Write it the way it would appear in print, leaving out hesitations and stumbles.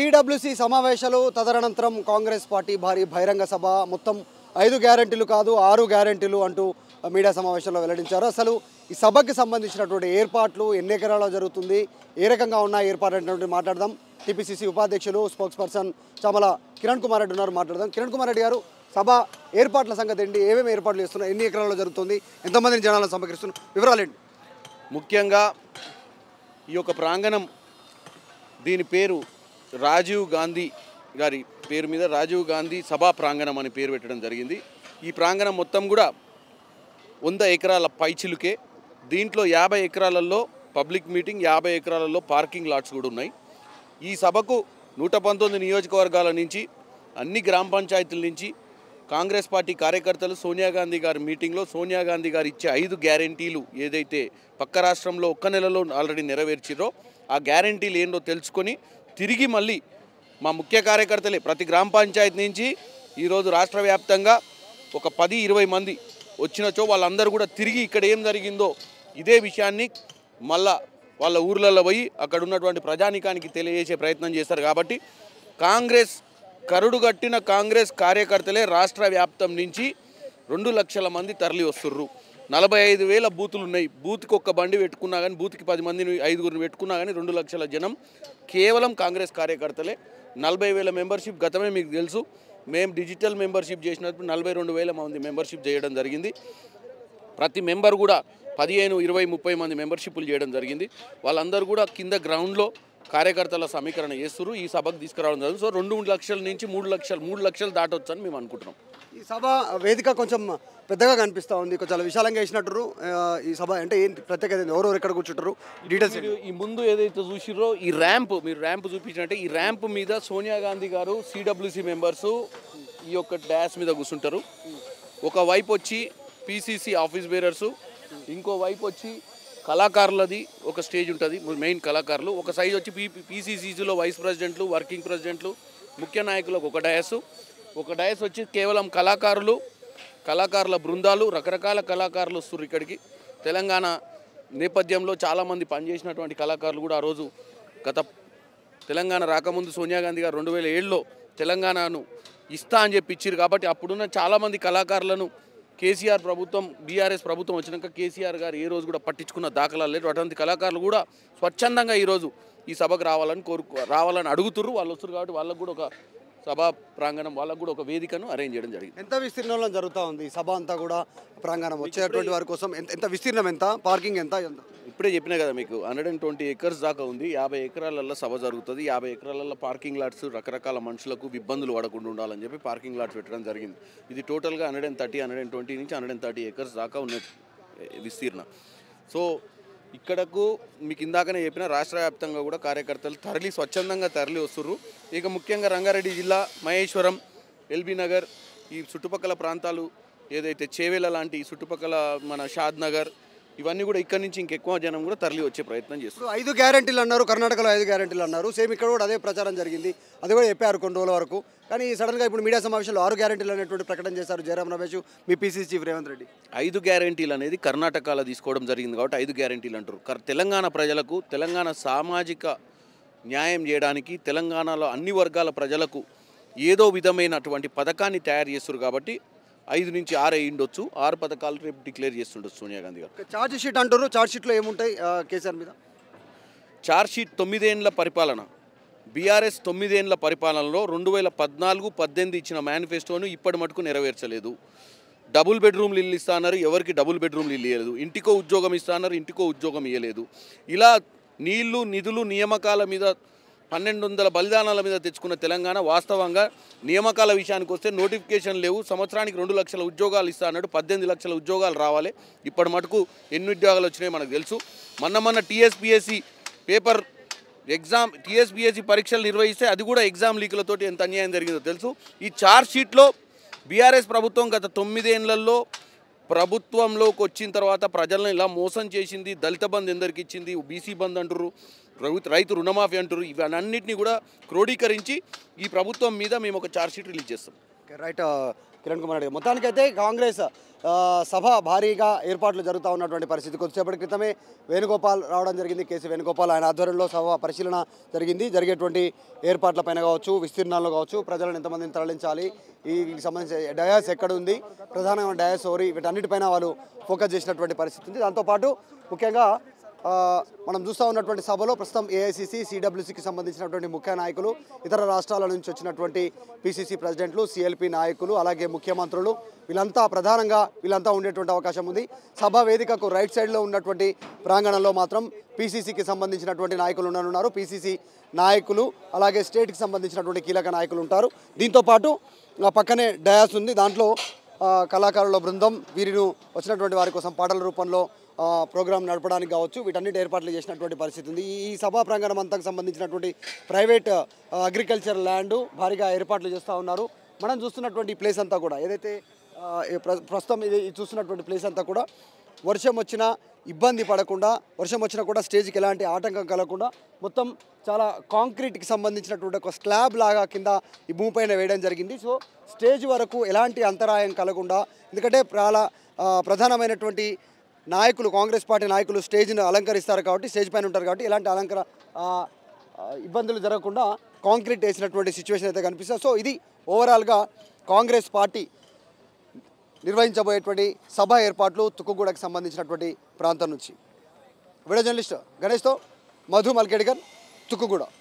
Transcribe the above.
CWC సమావేశాలు తదనంతరం Congress party భారీ బహిరంగ సభ మొత్తం 5 గ్యారెంటీలు కాదు 6 గ్యారెంటీలు అంటూ మీడియా సమావేశంలో వెల్లడించారు. అసలు ఈ సభకి సంబంధించినటువంటి ఏర్పాట్లు ఎన్ని ఎకరాల్లో జరుగుతుంది, ఏ రకంగా ఉన్న ఏర్పాట్లు అంటే మాట్లాడదాం. టీపీసీసీ ఉపాధ్యక్షులు స్పోక్స్ పర్సన్ చామల కిరణ్ కుమార్ రెడ్డి ఉన్నారు, మాట్లాడదాం. కిరణ్ కుమార్ రెడ్డి గారు, సభ ఏర్పాట్ల సంగతి ఏంటి, ఏమేమి ఏర్పాట్లు చేస్తున్నారు, ఎన్ని ఎకరాల్లో జరుగుతుంది, ఎంతమందిని జనాలను సమకరిస్తున్నారు, వివరాలు ఏంటి? ముఖ్యంగా ఈ యొక్క ప్రాంగణం, దీని పేరు రాజీవ్ గాంధీ గారి పేరు మీద రాజీవ్ గాంధీ సభా ప్రాంగణం అని పేరు పెట్టడం జరిగింది. ఈ ప్రాంగణం మొత్తం కూడా 100 ఎకరాల పైచిలుకే. దీంట్లో 50 ఎకరాలలో పబ్లిక్ మీటింగ్, 50 ఎకరాలలో పార్కింగ్ లాట్స్ కూడా ఉన్నాయి. ఈ సభకు 119 నియోజకవర్గాల నుంచి, అన్ని గ్రామ పంచాయతీల నుంచి కాంగ్రెస్ పార్టీ కార్యకర్తలు సోనియా గాంధీ గారి మీటింగ్లో సోనియా గాంధీ గారు ఇచ్చే 5 గ్యారెంటీలు ఏదైతే పక్క రాష్ట్రంలో ఒక్క నెలలో ఆల్రెడీ నెరవేర్చిరో ఆ గ్యారెంటీలు ఏంటో తెలుసుకొని తిరిగి మళ్ళీ మా ముఖ్య కార్యకర్తలే ప్రతి గ్రామ పంచాయతీ నుంచి ఈరోజు రాష్ట్ర వ్యాప్తంగా ఒక 10-20 మంది వచ్చినచో వాళ్ళందరూ కూడా తిరిగి ఇక్కడ ఏం జరిగిందో ఇదే విషయాన్ని మళ్ళా వాళ్ళ ఊర్లలో పోయి అక్కడ ఉన్నటువంటి ప్రజానీకానికి తెలియజేసే ప్రయత్నం చేస్తారు. కాబట్టి కాంగ్రెస్ కరుడుగట్టిన కాంగ్రెస్ కార్యకర్తలే రాష్ట్ర వ్యాప్తం నుంచి 2 లక్షల మంది తరలి వస్తుర్రు. 45,000 బూతులు ఉన్నాయి. బూత్కి ఒక్క బండి పెట్టుకున్నా కానీ, బూత్కి 10 మందిని 5గురిని పెట్టుకున్నా కానీ 2 లక్షల జనం కేవలం కాంగ్రెస్ కార్యకర్తలే. 40,000 మెంబర్షిప్ గతమే మీకు తెలుసు. మేము డిజిటల్ మెంబర్షిప్ చేసినప్పుడు 42,000 మంది మెంబర్షిప్ చేయడం జరిగింది. ప్రతి మెంబర్ కూడా 15, 20, 30 మంది మెంబర్షిప్లు చేయడం జరిగింది. వాళ్ళందరూ కూడా కింద గ్రౌండ్లో కార్యకర్తల సమీకరణ చేస్తున్నారు. ఈ సభకు తీసుకురావడం జరిగింది. సో 2 లక్షల నుంచి 3 లక్షలు దాటొచ్చు అని మేము అనుకుంటున్నాం. ఈ సభ వేదిక కొంచెం పెద్దగా కనిపిస్తూ ఉంది, కొంచెం విశాలంగా వేసినట్టు. ఈ సభ అంటే ఏంటి ప్రత్యేకత, ఎవరెవరు ఎక్కడ కూర్చుంటారు, డీటెయిల్స్? ఈ ముందు ఏదైతే చూసిర్రో ఈ ర్యాంప్, మీరు ర్యాంప్ చూపించినట్టే ఈ ర్యాంప్ మీద సోనియా గాంధీ గారు, సిడబ్ల్యూసి మెంబర్స్ ఈ యొక్క డాష్ మీద కూర్చుంటారు. ఒక వైపు వచ్చి పీసీసీ ఆఫీస్ బేరర్సు, ఇంకో వైపు వచ్చి కళాకారులది ఒక స్టేజ్ ఉంటుంది, మెయిన్ కళాకారులు. ఒక సైజ్ వచ్చి పీసీసీలో వైస్ ప్రెసిడెంట్లు, వర్కింగ్ ప్రెసిడెంట్లు, ముఖ్య నాయకులకు ఒక డయాస్ వచ్చి కేవలం కళాకారుల బృందాలు, రకరకాల కళాకారులు వస్తున్నారు ఇక్కడికి. తెలంగాణ నేపథ్యంలో చాలామంది పనిచేసినటువంటి కళాకారులు కూడా ఆ రోజు తెలంగాణ రాకముందు సోనియా గాంధీ గారు 2007లో తెలంగాణను ఇస్తా అని చెప్పి ఇచ్చారు. కాబట్టి అప్పుడున్న చాలామంది కళాకారులను కేసీఆర్ ప్రభుత్వం, బీఆర్ఎస్ ప్రభుత్వం వచ్చినాక కేసీఆర్ గారు ఏ రోజు కూడా పట్టించుకున్న దాఖలాలు లేదు. అటువంటి కళాకారులు కూడా స్వచ్ఛందంగా ఈరోజు ఈ సభకు రావాలని అడుగుతున్నారు. వాళ్ళు వస్తారు కాబట్టి వాళ్ళకు కూడా ఒక సభా ప్రాంగణం, వాళ్ళకు కూడా ఒక వేదికను అరేంజ్ చేయడం జరిగింది. ఎంత విస్తీర్ణంలో జరుగుతూ ఉంది ఈ సభ అంతా కూడా? ప్రాంగణం వచ్చేటువంటి వారి కోసం ఎంత విస్తీర్ణం, ఎంత పార్కింగ్, ఎంత? ఇప్పుడే చెప్పినా కదా మీకు, 120 ఎకర్స్ దాకా ఉంది. 50 ఎకరాలలో సభ జరుగుతుంది. 50 ఎకరాలలో పార్కింగ్ లాట్స్, రకరకాల మనుషులకు ఇబ్బందులు పడకుండా ఉండాలని చెప్పి పార్కింగ్ లాట్స్ పెట్టడం జరిగింది. ఇది టోటల్గా 120 నుంచి 130 ఎకర్స్ దాకా ఉన్న విస్తీర్ణ. సో ఇక్కడకు మీకు ఇందాకనే చెప్పిన రాష్ట్ర వ్యాప్తంగా కూడా కార్యకర్తలు స్వచ్ఛందంగా తరలి వస్తుర్రు. ఇక ముఖ్యంగా రంగారెడ్డి జిల్లా మహేశ్వరం, ఎల్బీ నగర్, ఈ చుట్టుపక్కల ప్రాంతాలు ఏదైతే చేవేల లాంటి ఈ చుట్టుపక్కల మన షాద్ నగర్, ఇవన్నీ కూడా ఇక్కడ నుంచి ఇంకెక్కువ జనం కూడా తరలి వచ్చే ప్రయత్నం చేస్తారు. 5 గ్యారెంటీలు అన్నారు, కర్ణాటకలో 5 గ్యారెంటీలు అన్నారు. సేమ్ ఇక్కడ కూడా అదే ప్రచారం జరిగింది, అది కూడా చెప్పారు కొన్ని రోజుల వరకు. కానీ సడన్గా ఇప్పుడు మీడియా సమావేశంలో 6 గ్యారెంటీలు అనేటువంటి ప్రకటన చేశారు జయరాం రమేష్, మీ పీసీసీ చీఫ్ రేవంత్ రెడ్డి. 5 గ్యారెంటీలు అనేది కర్ణాటకలో తీసుకోవడం జరిగింది కాబట్టి 5 గ్యారెంటీలు అంటారు. తెలంగాణ ప్రజలకు, తెలంగాణ సామాజిక న్యాయం చేయడానికి, తెలంగాణలో అన్ని వర్గాల ప్రజలకు ఏదో విధమైనటువంటి పథకాన్ని తయారు చేస్తారు. కాబట్టి 5 నుంచి 6 అయ్యిండొచ్చు. 6 పథకాలు రేపు డిక్లేర్ చేస్తుండొచ్చు సోనియా గాంధీ గారు. ఛార్జ్ షీట్ అంటారు, ఛార్జ్ షీట్లో ఏముంటాయి కేసీఆర్ మీద? ఛార్జ్ షీట్ 9 ఏళ్ల పరిపాలన, బీఆర్ఎస్ 9 ఏళ్ల పరిపాలనలో 2014-18 ఇచ్చిన మేనిఫెస్టోను ఇప్పటి మటుకు నెరవేర్చలేదు. డబుల్ బెడ్రూమ్లు ఇల్లు ఇస్తా అన్నారు, ఎవరికి డబుల్ బెడ్రూమ్లు ఇల్లు ఇవ్వలేదు. ఇంటికో ఉద్యోగం ఇస్తా అన్నారు, ఇంటికో ఉద్యోగం ఇవ్వలేదు. ఇలా నీళ్లు, నిధులు, నియామకాల మీద 1200 బలిదానాల మీద తెచ్చుకున్న తెలంగాణ వాస్తవంగా నియామకాల విషయానికి వస్తే నోటిఫికేషన్ లేవు. సంవత్సరానికి 2 లక్షల ఉద్యోగాలు ఇస్తా అన్నాడు, 18 లక్షల ఉద్యోగాలు రావాలి. ఇప్పటి మటుకు ఎన్ని ఉద్యోగాలు వచ్చినాయో మనకు తెలుసు. మొన్న టీఎస్పీఎస్సీ పేపర్ ఎగ్జామ్, టీఎస్పీఎస్సీ పరీక్షలు నిర్వహిస్తే అది కూడా ఎగ్జామ్ లీకులతోటి ఎంత అన్యాయం జరిగిందో తెలుసు. ఈ ఛార్జ్ షీట్లో బీఆర్ఎస్ ప్రభుత్వం గత 9 ఏళ్లలో ప్రభుత్వంలోకి వచ్చిన తర్వాత ప్రజలను ఇలా మోసం చేసింది. దళిత బంధు ఎందరికి ఇచ్చింది, బీసీ బంధు అంటారు, రైతు రుణమాఫీ అంటారు, ఇవన్నింటినీ కూడా క్రోడీకరించి ఈ ప్రభుత్వం మీద మేము ఒక ఛార్జ్ షీట్ రిలీజ్ చేస్తాం. రైట్. కిరణ్ కుమార్ రెడ్డి. మొత్తానికైతే కాంగ్రెస్ సభ భారీగా ఏర్పాట్లు జరుగుతూ ఉన్నటువంటి పరిస్థితి. కొద్దిసేపటి క్రితమే వేణుగోపాల్ రావడం జరిగింది. కేసీ వేణుగోపాల్ ఆయన ఆధ్వర్యంలో సభ పరిశీలన జరిగింది. జరిగేటువంటి ఏర్పాట్లపైన కావచ్చు, విస్తీర్ణాల్లో కావచ్చు, ప్రజలను ఎంతమందిని తరలించాలి, వీటికి సంబంధించి డయాస్ ఎక్కడ ఉంది, ప్రధానమైన డయాస్ ఓరి, వీటన్నిటిపైన వాళ్ళు ఫోకస్ చేసినటువంటి పరిస్థితి ఉంది. దాంతోపాటు ముఖ్యంగా మనం చూస్తూ ఉన్నటువంటి సభలో ప్రస్తుతం ఏఐసిసి, సిడబ్ల్యూసికి సంబంధించినటువంటి ముఖ్య నాయకులు, ఇతర రాష్ట్రాల నుంచి వచ్చినటువంటి పిసిసి ప్రెసిడెంట్లు, సిఎల్పి నాయకులు, అలాగే ముఖ్యమంత్రులు వీళ్ళంతా ఉండేటువంటి అవకాశం ఉంది. సభా వేదికకు రైట్ సైడ్లో ఉన్నటువంటి ప్రాంగణంలో మాత్రం పిసిసికి సంబంధించినటువంటి నాయకులు ఉండనున్నారు. పిసిసి నాయకులు అలాగే స్టేట్కి సంబంధించినటువంటి కీలక నాయకులు ఉంటారు. దీంతోపాటు పక్కనే డయాస్ ఉంది. దాంట్లో కళాకారుల బృందం వీరిని వచ్చినటువంటి వారి కోసం పాటల రూపంలో ప్రోగ్రాం నడపడానికి కావచ్చు, వీటన్నిటి ఏర్పాట్లు చేసినటువంటి పరిస్థితి ఉంది. ఈ సభా ప్రాంగణం అంతకు సంబంధించినటువంటి ప్రైవేట్ అగ్రికల్చర్ ల్యాండ్ భారీగా ఏర్పాట్లు చేస్తూ ఉన్నారు. మనం చూస్తున్నటువంటి ప్లేస్ అంతా కూడా ఏదైతే ప్రస్తుతం ఇది చూస్తున్నటువంటి ప్లేస్ అంతా కూడా వర్షం వచ్చినా ఇబ్బంది పడకుండా, వర్షం వచ్చినా కూడా స్టేజ్కి ఎలాంటి ఆటంకం కలగకుండా మొత్తం చాలా కాంక్రీట్కి సంబంధించినటువంటి ఒక స్లాబ్ లాగా కింద ఈ భూమి పైన వేయడం జరిగింది. సో స్టేజ్ వరకు ఎలాంటి అంతరాయం కలగకుండా, ఎందుకంటే ప్రధానమైనటువంటి నాయకులు, కాంగ్రెస్ పార్టీ నాయకులు స్టేజ్ను అలంకరిస్తారు కాబట్టి, స్టేజ్ పైన ఉంటారు కాబట్టి ఎలాంటి ఇబ్బందులు జరగకుండా కాంక్రీట్ వేసినటువంటి సిచ్యువేషన్ అయితే కనిపిస్తుంది. సో ఇది ఓవరాల్గా కాంగ్రెస్ పార్టీ నిర్వహించబోయేటువంటి సభ ఏర్పాట్లు తుక్కుగూడకు సంబంధించినటువంటి ప్రాంతం నుంచి. వీడియో జర్నలిస్ట్ గణేష్తో మధు మల్కేడ్కర్, తుక్కుగూడ.